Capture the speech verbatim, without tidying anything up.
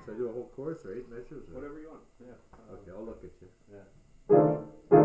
Should I do a whole chorus or eight measures? Or? Whatever you want. Yeah. Um, Okay, I'll look at you. Yeah.